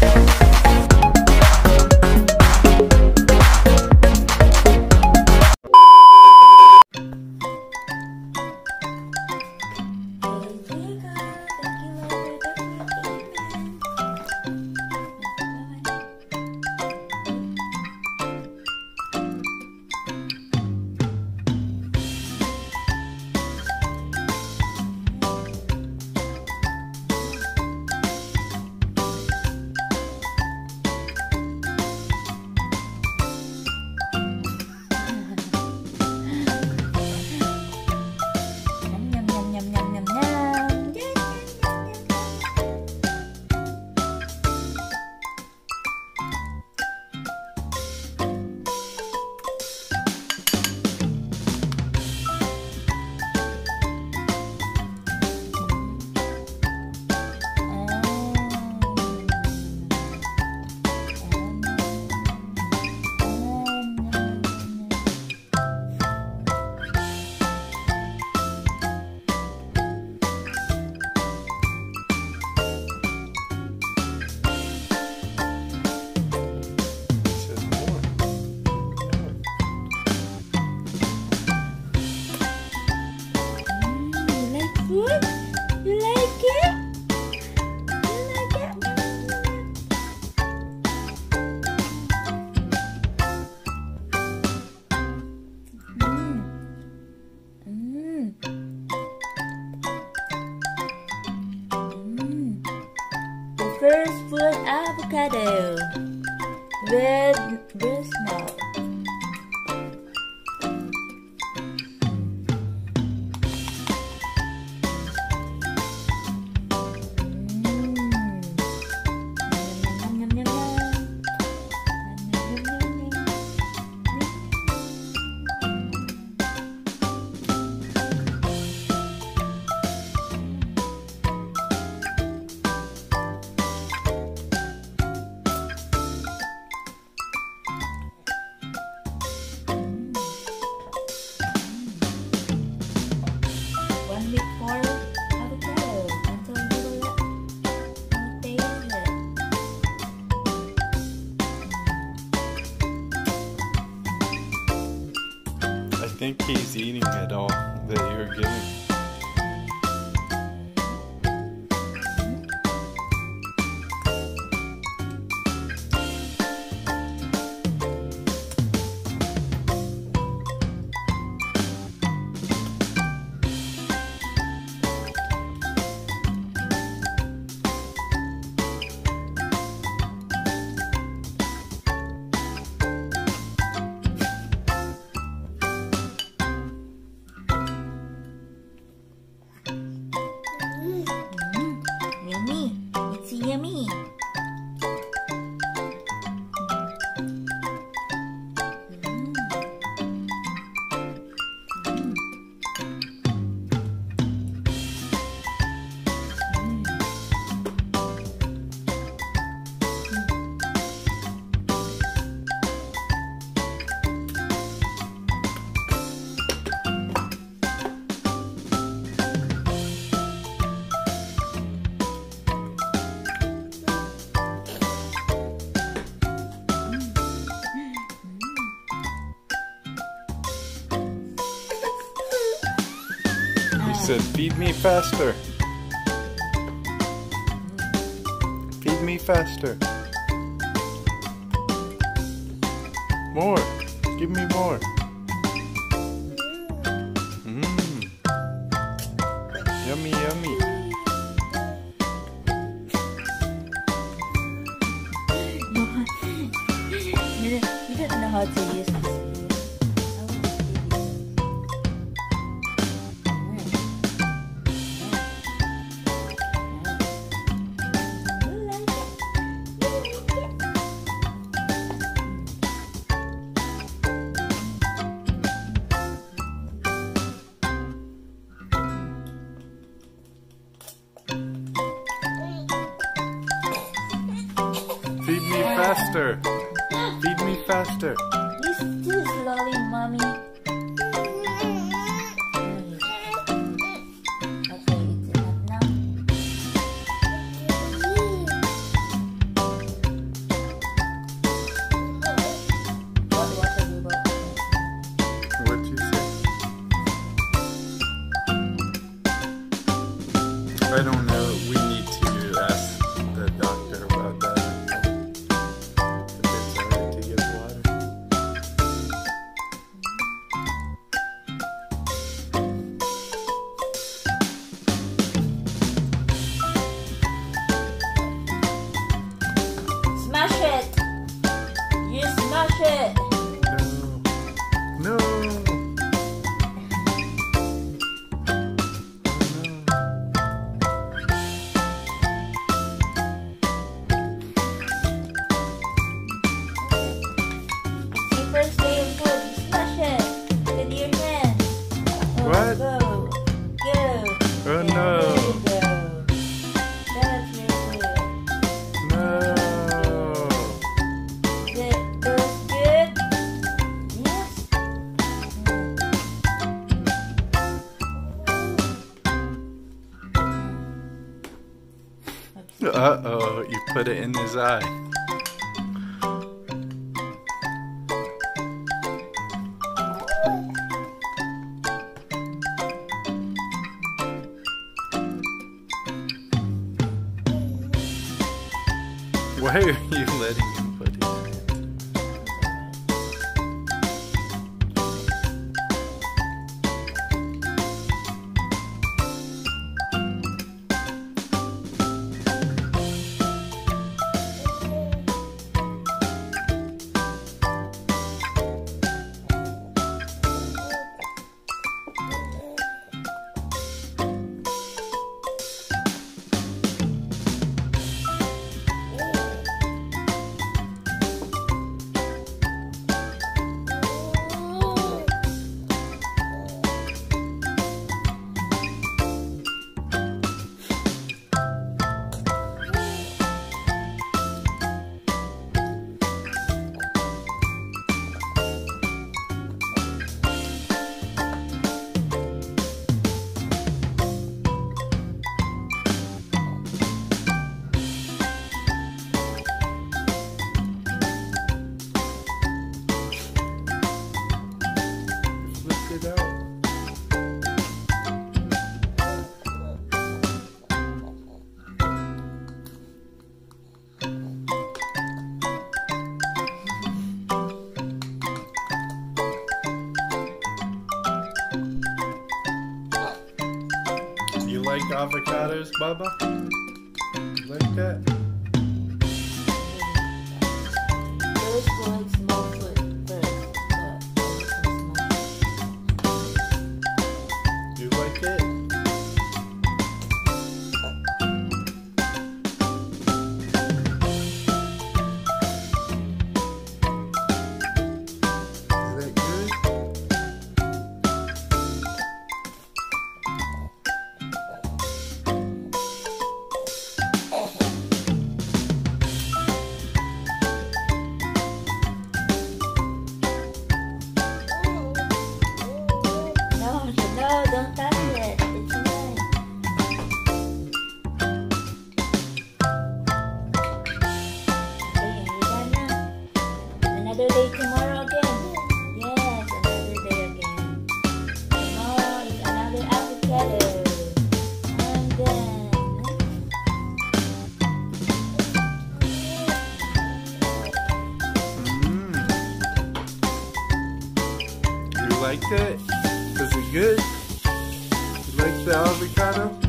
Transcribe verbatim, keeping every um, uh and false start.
First fruit avocado with breast milk. I think he's eating it all that you're giving. Yummy. He said, feed me faster. Feed me faster. More. Give me more. Mmm. Yummy, yummy. You don't know how to use this. Feed me faster. Feed me faster. This too slowly, mommy. Okay, it's enough now. Uh-oh, you put it in his eye. Why are you letting him put it in? It out. You like avocados, Bubba? You like that? First one, small foot first. You like it? Is that good? No, no, don't touch it. It's mine. Okay, you done now? Another day tomorrow again. Yes, another day again. Tomorrow is another avocado. I'm done. Mm. You liked it? Was it good? You like the avocado?